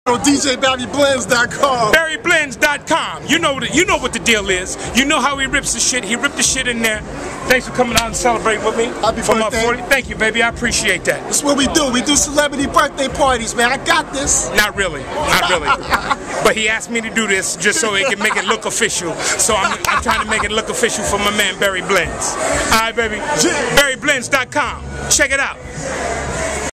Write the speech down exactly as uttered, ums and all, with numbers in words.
on D J Barry Blends dot com. Barry Blends dot com. You know what you know what the deal is. You know how he rips the shit. He ripped the shit in there. Thanks for coming out and celebrating with me. Happy for birthday. my forty. Thank you, baby. I appreciate that. That's what we do. We do celebrity birthday parties, man. I got this. Not really. Not really. But he asked me to do this just so he can make it look official. So I'm, I'm trying to make it look official for my man Barry Blends. All right, baby. Barry Blends dot com. Check it out.